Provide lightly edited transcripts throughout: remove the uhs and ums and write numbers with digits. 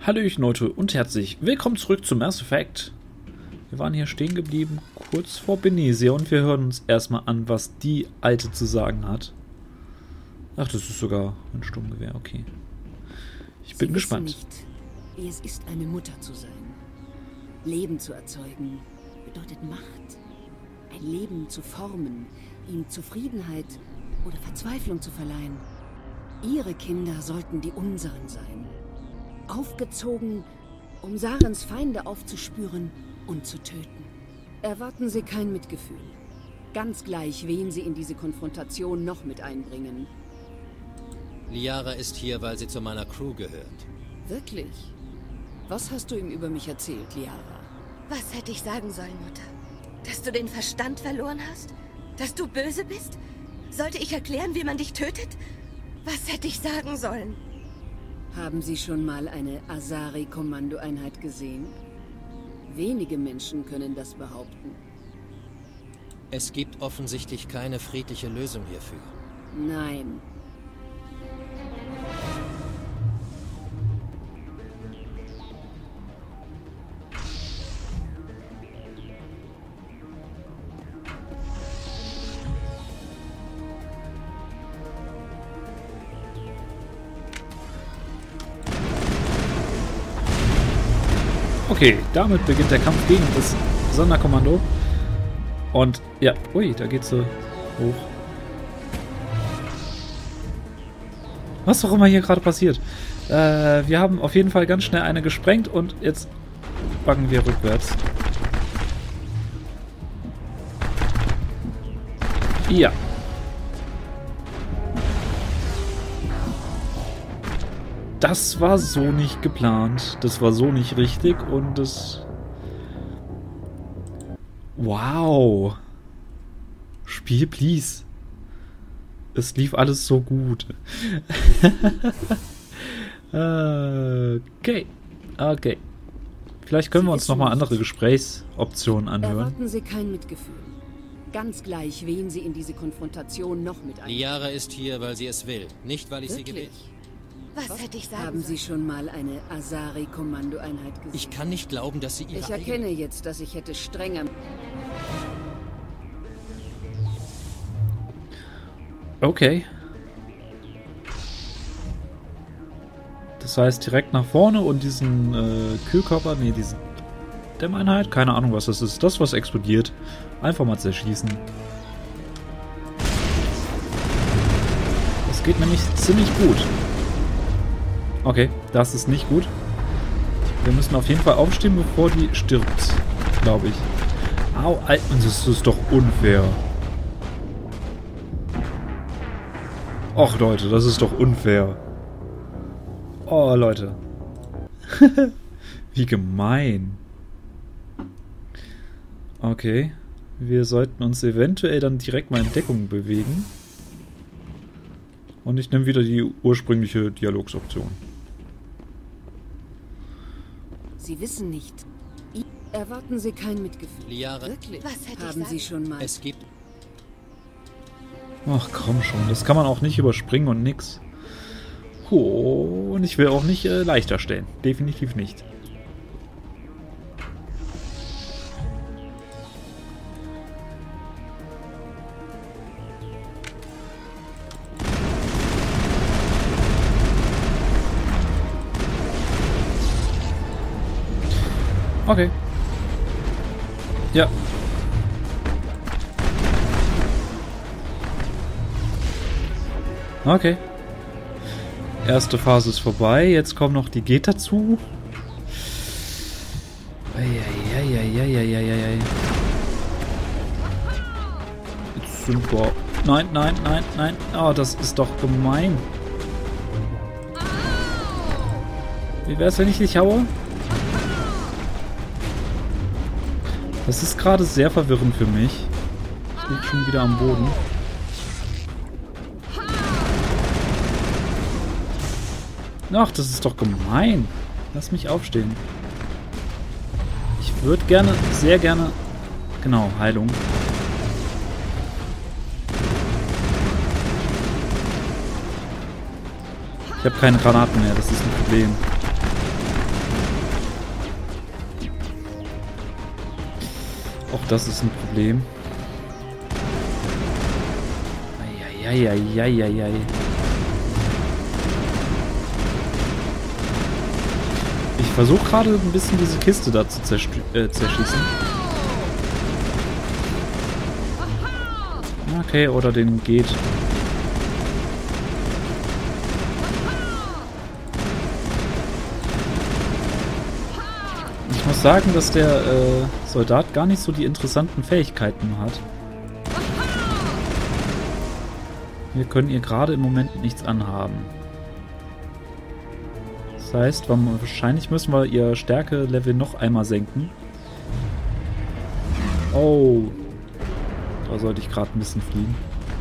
Hallöchen Leute und herzlich willkommen zurück zu Mass Effect. Wir waren hier stehen geblieben, kurz vor Benezia, und wir hören uns erstmal an, was die Alte zu sagen hat. Ach, das ist sogar ein Sturmgewehr, okay. Ich bin gespannt. Sie wissen nicht, wie es ist, eine Mutter zu sein. Leben zu erzeugen bedeutet Macht. Ein Leben zu formen, ihm Zufriedenheit oder Verzweiflung zu verleihen. Ihre Kinder sollten die unseren sein. Aufgezogen, um Sarens Feinde aufzuspüren und zu töten. Erwarten Sie kein Mitgefühl. Ganz gleich, wen Sie in diese Konfrontation noch mit einbringen. Liara ist hier, weil sie zu meiner Crew gehört. Wirklich? Was hast du ihm über mich erzählt, Liara? Was hätte ich sagen sollen, Mutter? Dass du den Verstand verloren hast? Dass du böse bist? Sollte ich erklären, wie man dich tötet? Was hätte ich sagen sollen? Haben Sie schon mal eine Asari-Kommandoeinheit gesehen? Wenige Menschen können das behaupten. Es gibt offensichtlich keine friedliche Lösung hierfür. Nein. Okay, damit beginnt der Kampf gegen das Sonderkommando. Und ja, ui, da geht's so hoch. Was auch immer hier gerade passiert. Wir haben auf jeden Fall ganz schnell eine gesprengt und jetzt baggen wir rückwärts. Ja. Das war so nicht geplant. Das war so nicht richtig und das... Wow. Spiel, please. Es lief alles so gut. Okay. Okay. Vielleicht können wir uns nochmal andere Gesprächsoptionen anhören. Erwarten Sie kein Mitgefühl. Ganz gleich, wen Sie in diese Konfrontation noch mit einbringen. Liara ist hier, weil sie es will, nicht weil ich sie gewählt. Was hätte ich sagen Haben Sie sollen? schon mal eine Asari-Kommandoeinheit gesehen? Ich kann nicht glauben, dass sie ihre Ich erkenne jetzt, dass ich hätte strenger... Okay. Das heißt direkt nach vorne und diesen Kühlkörper, nee, diesen Dämmeinheit, keine Ahnung was das ist. Das, was explodiert. Einfach mal zerschießen. Das geht nämlich ziemlich gut. Okay, das ist nicht gut. Wir müssen auf jeden Fall aufstehen, bevor die stirbt, glaube ich. Au, Alter, das ist doch unfair. Och, Leute, das ist doch unfair. Oh, Leute. Wie gemein. Okay. Wir sollten uns eventuell dann direkt mal in Deckung bewegen. Und ich nehme wieder die ursprüngliche Dialogsoption. Sie wissen nicht. Erwarten Sie kein Mitgefühl. Liara, Wirklich? Was hätte ich Haben Sie sagen schon mal... es gibt... Ach komm schon, das kann man auch nicht überspringen und nix. Oh, und ich will auch nicht leichter stellen. Definitiv nicht. Okay. Ja. Okay. Erste Phase ist vorbei. Jetzt kommen noch die Geht dazu. Eieieiei. Jetzt sind wir... Nein, nein, nein, nein. Oh, das ist doch gemein. Wie wär's, wenn ich dich haue? Das ist gerade sehr verwirrend für mich. Ich liege schon wieder am Boden. Ach, das ist doch gemein. Lass mich aufstehen. Ich würde gerne, sehr gerne... Genau, Heilung. Ich habe keine Granaten mehr, das ist ein Problem. das ist ein Problem. Eieieiei. Ich versuche gerade ein bisschen diese Kiste da zu zerschießen. Okay, oder den geht. Ich muss sagen, dass der Soldat gar nicht so die interessanten Fähigkeiten hat. Wir können ihr gerade im Moment nichts anhaben. Das heißt, wahrscheinlich müssen wir ihr Stärke-Level noch einmal senken. Oh. Da sollte ich gerade ein bisschen fliegen.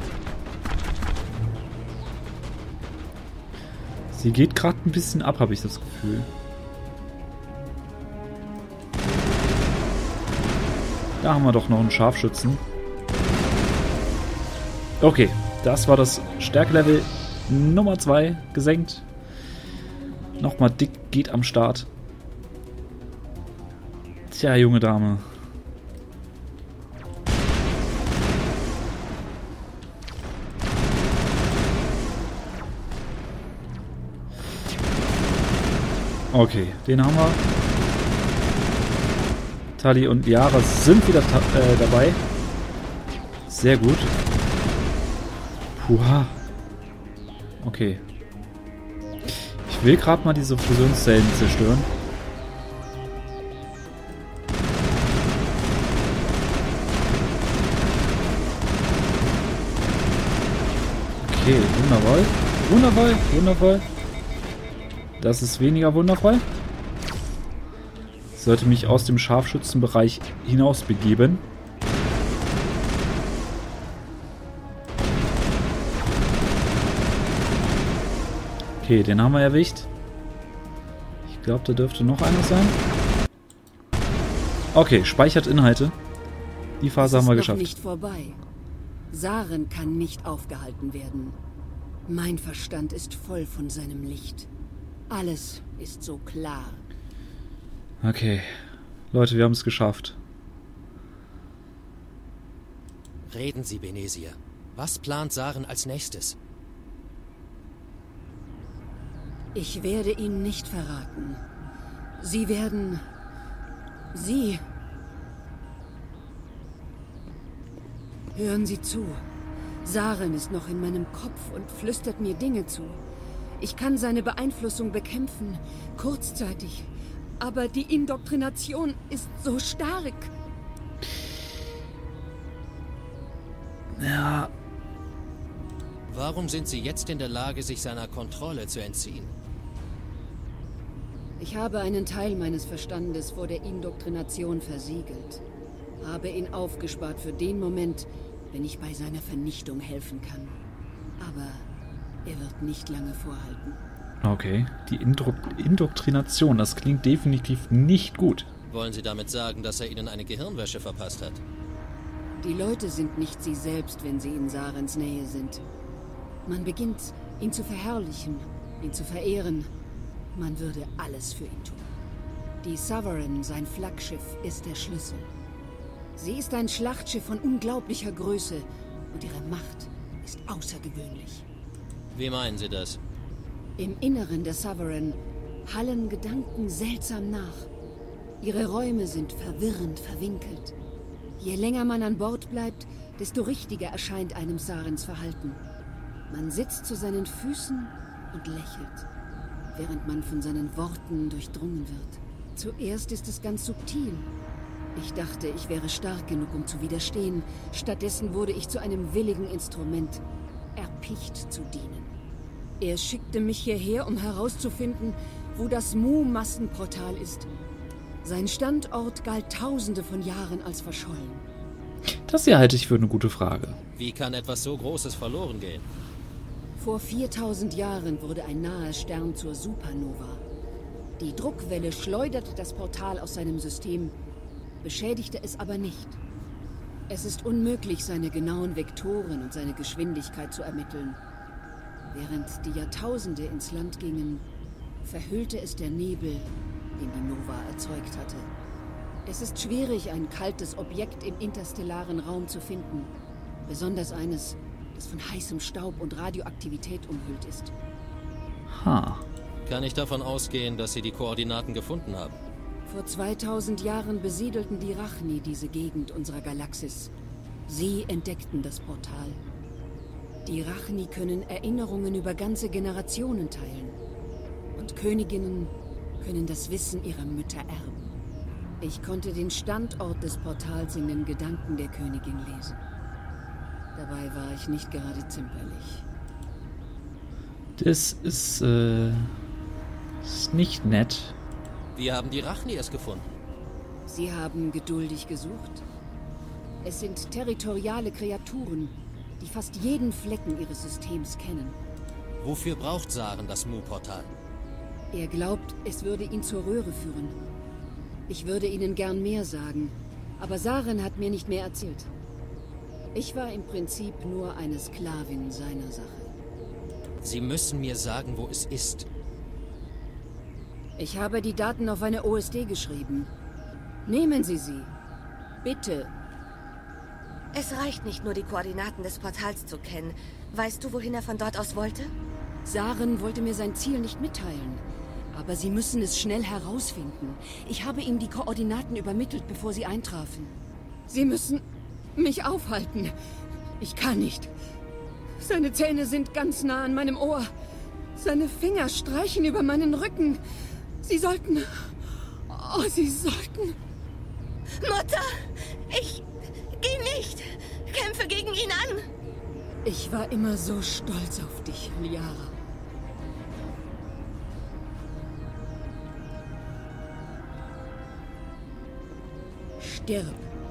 Sie geht gerade ein bisschen ab, habe ich das Gefühl. Da haben wir doch noch einen Scharfschützen. Okay, das war das Stärke-Level Nummer 2 gesenkt. Nochmal dick geht am Start. Tja, junge Dame. Okay, den haben wir. Tali und Liara sind wieder dabei. Sehr gut. Puha. Okay. Ich will gerade mal diese Fusionszellen zerstören. Okay, wundervoll. Wundervoll, wundervoll. Das ist weniger wundervoll. Ich sollte mich aus dem Scharfschützenbereich hinaus begeben. Okay, den haben wir erwischt. Ich glaube, da dürfte noch einer sein. Okay, speichert Inhalte. Die Phase haben wir geschafft. Es ist noch nicht vorbei. Saren kann nicht aufgehalten werden. Mein Verstand ist voll von seinem Licht. Alles ist so klar. Okay. Leute, wir haben es geschafft. Reden Sie, Benezir. Was plant Saren als nächstes? Ich werde Ihnen nicht verraten. Sie werden... Sie... Hören Sie zu. Saren ist noch in meinem Kopf und flüstert mir Dinge zu. Ich kann seine Beeinflussung bekämpfen, kurzzeitig. Aber die Indoktrination ist so stark. Ja. Warum sind Sie jetzt in der Lage, sich seiner Kontrolle zu entziehen? Ich habe einen Teil meines Verstandes vor der Indoktrination versiegelt. Habe ihn aufgespart für den Moment, wenn ich bei seiner Vernichtung helfen kann. Aber er wird nicht lange vorhalten. Okay, die Indoktrination, das klingt definitiv nicht gut. Wollen Sie damit sagen, dass er Ihnen eine Gehirnwäsche verpasst hat? Die Leute sind nicht sie selbst, wenn sie in Sarens Nähe sind. Man beginnt, ihn zu verherrlichen, ihn zu verehren. Man würde alles für ihn tun. Die Sovereign, sein Flaggschiff, ist der Schlüssel. Sie ist ein Schlachtschiff von unglaublicher Größe und ihre Macht ist außergewöhnlich. Wie meinen Sie das? Im Inneren der Sovereign hallen Gedanken seltsam nach. Ihre Räume sind verwirrend verwinkelt. Je länger man an Bord bleibt, desto richtiger erscheint einem Sarens Verhalten. Man sitzt zu seinen Füßen und lächelt, während man von seinen Worten durchdrungen wird. Zuerst ist es ganz subtil. Ich dachte, ich wäre stark genug, um zu widerstehen. Stattdessen wurde ich zu einem willigen Instrument, erpicht zu dienen. Er schickte mich hierher, um herauszufinden, wo das Mu-Massenportal ist. Sein Standort galt Tausende von Jahren als verschollen. Das hier halte ich für eine gute Frage. Wie kann etwas so Großes verloren gehen? Vor 4000 Jahren wurde ein naher Stern zur Supernova. Die Druckwelle schleuderte das Portal aus seinem System, beschädigte es aber nicht. Es ist unmöglich, seine genauen Vektoren und seine Geschwindigkeit zu ermitteln. Während die Jahrtausende ins Land gingen, verhüllte es der Nebel, den die Nova erzeugt hatte. Es ist schwierig, ein kaltes Objekt im interstellaren Raum zu finden. Besonders eines, das von heißem Staub und Radioaktivität umhüllt ist. Ha. Kann ich davon ausgehen, dass Sie die Koordinaten gefunden haben? Vor 2000 Jahren besiedelten die Rachni diese Gegend unserer Galaxis. Sie entdeckten das Portal. Die Rachni können Erinnerungen über ganze Generationen teilen. Und Königinnen können das Wissen ihrer Mütter erben. Ich konnte den Standort des Portals in den Gedanken der Königin lesen. Dabei war ich nicht gerade zimperlich. Das ist nicht nett. Wie haben die Rachni es gefunden? Sie haben geduldig gesucht. Es sind territoriale Kreaturen, die fast jeden Flecken ihres Systems kennen. Wofür braucht Saren das Mu-Portal? Er glaubt, es würde ihn zur Röhre führen. Ich würde Ihnen gern mehr sagen, aber Saren hat mir nicht mehr erzählt. Ich war im Prinzip nur eine Sklavin seiner Sache. Sie müssen mir sagen, wo es ist. Ich habe die Daten auf eine OSD geschrieben. Nehmen Sie sie. Bitte. Es reicht nicht nur, die Koordinaten des Portals zu kennen. Weißt du, wohin er von dort aus wollte? Saren wollte mir sein Ziel nicht mitteilen. Aber Sie müssen es schnell herausfinden. Ich habe ihm die Koordinaten übermittelt, bevor sie eintrafen. Sie müssen mich aufhalten. Ich kann nicht. Seine Zähne sind ganz nah an meinem Ohr. Seine Finger streichen über meinen Rücken. Sie sollten... Oh, Sie sollten... Mutter! Geh nicht! Kämpfe gegen ihn an! Ich war immer so stolz auf dich, Liara. Stirb.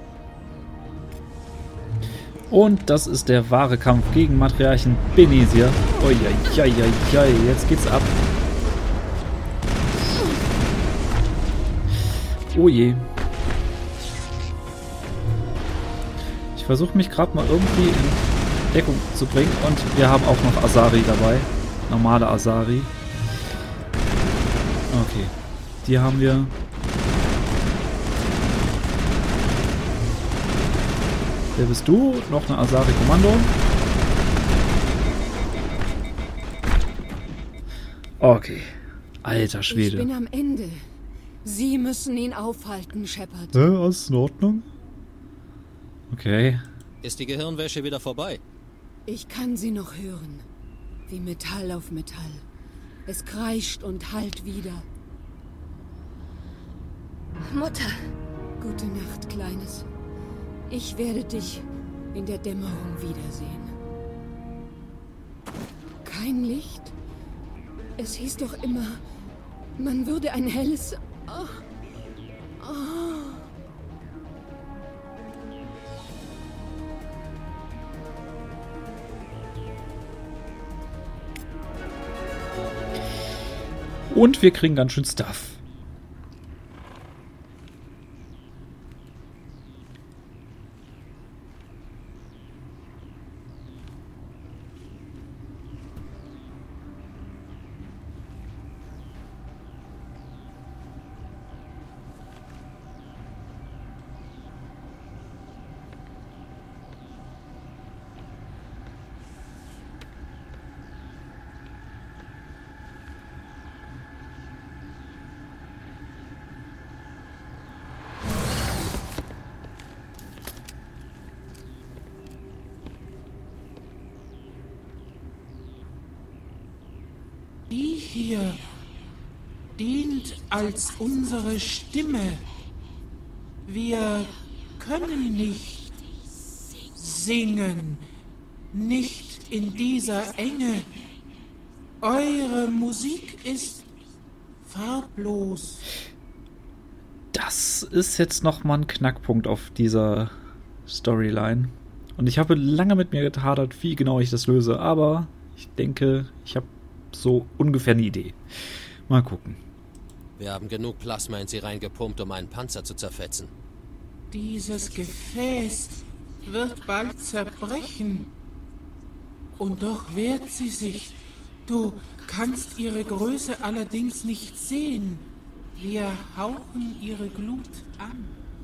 Und das ist der wahre Kampf gegen Matriarchen Benezir. Uiuiuiui, jetzt geht's ab. Oh je. Ich versuche mich gerade mal irgendwie in Deckung zu bringen. Und wir haben auch noch Asari dabei. Normale Asari. Okay. Die haben wir. Wer bist du? Noch eine Asari-Kommando. Okay. Alter Schwede. Ich bin am Ende. Sie müssen ihn aufhalten, Shepard. Alles in Ordnung? Okay. Ist die Gehirnwäsche wieder vorbei? Ich kann sie noch hören. Wie Metall auf Metall. Es kreischt und hallt wieder. Mutter! Gute Nacht, Kleines. Ich werde dich in der Dämmerung wiedersehen. Kein Licht? Es hieß doch immer, man würde ein helles... Oh. Oh. Und wir kriegen ganz schön Stuff. Die hier dient als unsere Stimme. Wir können nicht singen, nicht in dieser Enge. Eure Musik ist farblos. Das ist jetzt nochmal ein Knackpunkt auf dieser Storyline. Und ich habe lange mit mir gehadert, wie genau ich das löse. Aber ich denke, ich habe so ungefähr eine Idee. Mal gucken. Wir haben genug Plasma in sie reingepumpt, um einen Panzer zu zerfetzen. Dieses Gefäß wird bald zerbrechen. Und doch wehrt sie sich. Du kannst ihre Größe allerdings nicht sehen. Wir hauchen ihre Glut an.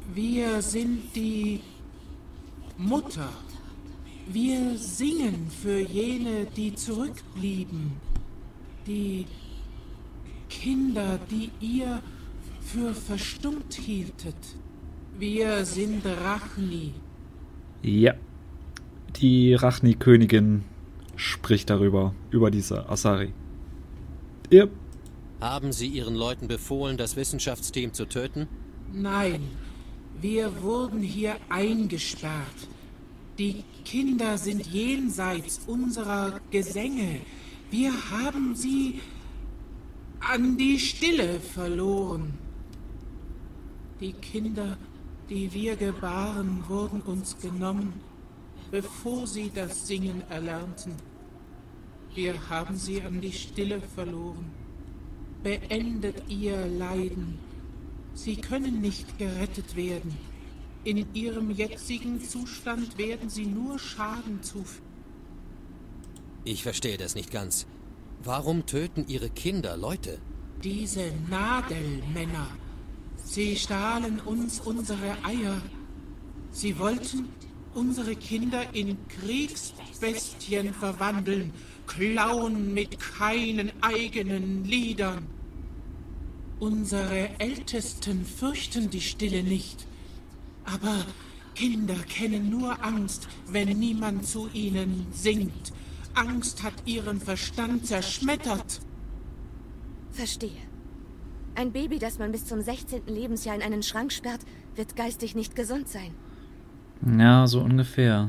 Wir sind die Mutter. Wir singen für jene, die zurückblieben. Die Kinder, die ihr für verstummt hieltet. Wir sind Rachni. Ja, die Rachni-Königin spricht darüber, über diese Asari. Ja. Haben Sie Ihren Leuten befohlen, das Wissenschaftsteam zu töten? Nein, wir wurden hier eingesperrt. Die Kinder sind jenseits unserer Gesänge. Wir haben sie an die Stille verloren. Die Kinder, die wir gebaren, wurden uns genommen, bevor sie das Singen erlernten. Wir haben sie an die Stille verloren. Beendet ihr Leiden. Sie können nicht gerettet werden. In ihrem jetzigen Zustand werden sie nur Schaden zufügen. Ich verstehe das nicht ganz. Warum töten Ihre Kinder Leute? Diese Nadelmänner, sie stahlen uns unsere Eier. Sie wollten unsere Kinder in Kriegsbestien verwandeln, klauen mit keinen eigenen Liedern. Unsere Ältesten fürchten die Stille nicht. Aber Kinder kennen nur Angst, wenn niemand zu ihnen singt. Angst hat ihren Verstand zerschmettert. Verstehe. Ein Baby, das man bis zum 16. Lebensjahr in einen Schrank sperrt, wird geistig nicht gesund sein. Ja, so ungefähr.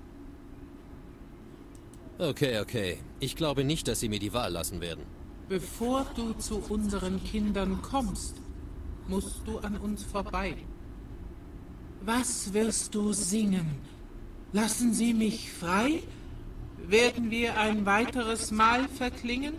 Okay. Ich glaube nicht, dass Sie mir die Wahl lassen werden. Bevor du zu unseren Kindern kommst, musst du an uns vorbei. Was wirst du singen? Lassen sie mich frei? Werden wir ein weiteres Mal verklingen?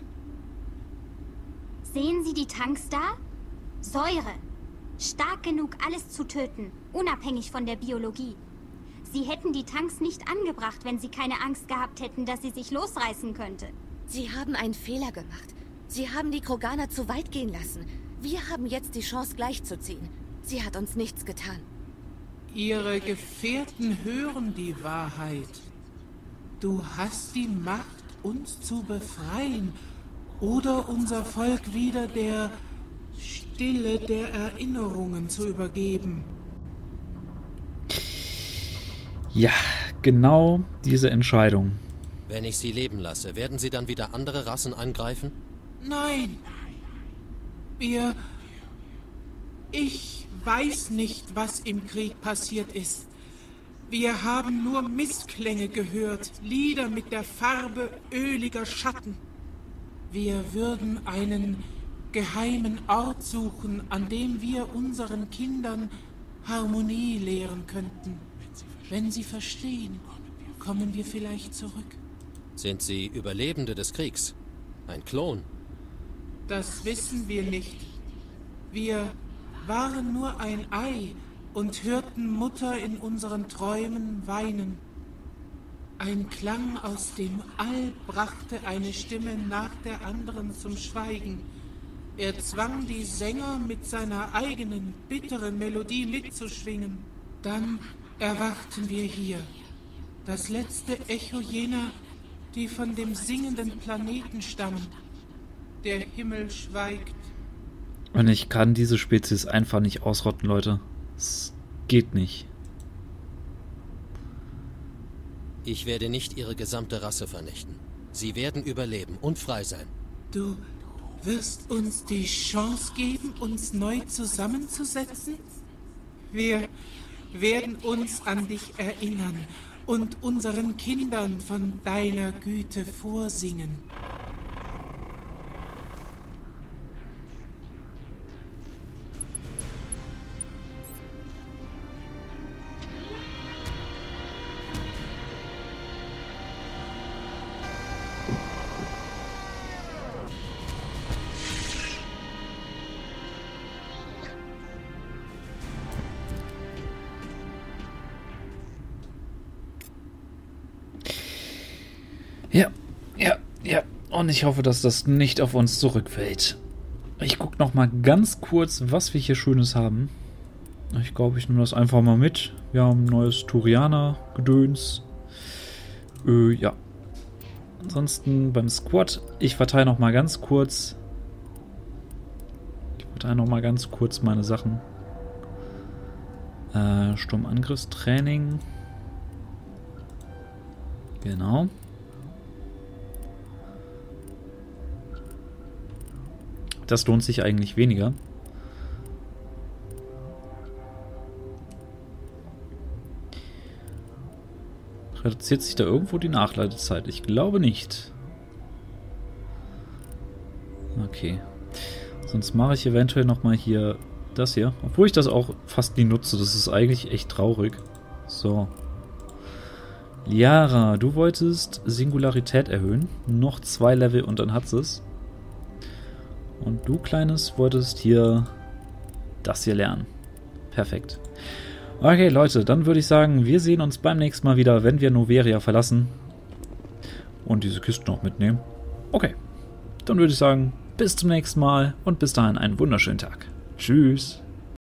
Sehen Sie die Tanks da? Säure. Stark genug, alles zu töten, unabhängig von der Biologie. Sie hätten die Tanks nicht angebracht, wenn sie keine Angst gehabt hätten, dass sie sich losreißen könnte. Sie haben einen Fehler gemacht. Sie haben die Kroganer zu weit gehen lassen. Wir haben jetzt die Chance, gleichzuziehen. Sie hat uns nichts getan. Ihre Gefährten hören die Wahrheit. Du hast die Macht, uns zu befreien oder unser Volk wieder der Stille der Erinnerungen zu übergeben. Ja, genau diese Entscheidung. Wenn ich Sie leben lasse, werden Sie dann wieder andere Rassen angreifen? Nein. Ich weiß nicht, was im Krieg passiert ist. Wir haben nur Missklänge gehört, Lieder mit der Farbe öliger Schatten. Wir würden einen geheimen Ort suchen, an dem wir unseren Kindern Harmonie lehren könnten. Wenn sie verstehen, kommen wir vielleicht zurück. Sind Sie Überlebende des Kriegs? Ein Klon? Das wissen wir nicht. Wir waren nur ein Ei und hörten Mutter in unseren Träumen weinen. Ein Klang aus dem All brachte eine Stimme nach der anderen zum Schweigen. Er zwang die Sänger, mit seiner eigenen, bitteren Melodie mitzuschwingen. Dann erwachten wir hier. Das letzte Echo jener, die von dem singenden Planeten stammen. Der Himmel schweigt. Und ich kann diese Spezies einfach nicht ausrotten, Leute. Es geht nicht. Ich werde nicht Ihre gesamte Rasse vernichten. Sie werden überleben und frei sein. Du wirst uns die Chance geben, uns neu zusammenzusetzen? Wir werden uns an dich erinnern und unseren Kindern von deiner Güte vorsingen. Ja. Und ich hoffe, dass das nicht auf uns zurückfällt. Ich gucke noch mal ganz kurz, was wir hier Schönes haben. Ich glaube, ich nehme das einfach mal mit. Wir haben ein neues Turianer-Gedöns. Ja. Ansonsten beim Squad, ich verteile noch mal ganz kurz. Meine Sachen. Sturmangriffstraining. Genau. Das lohnt sich eigentlich weniger. Reduziert sich da irgendwo die Nachladezeit? Ich glaube nicht. Okay. Sonst mache ich eventuell nochmal hier das hier. Obwohl ich das auch fast nie nutze. Das ist eigentlich echt traurig. So. Liara, du wolltest Singularität erhöhen. Noch 2 Level und dann hat es. Und du, Kleines, wolltest hier das hier lernen. Perfekt. Okay, Leute, dann würde ich sagen, wir sehen uns beim nächsten Mal wieder, wenn wir Noveria verlassen. Und diese Kiste noch mitnehmen. Okay. Dann würde ich sagen, bis zum nächsten Mal und bis dahin einen wunderschönen Tag. Tschüss.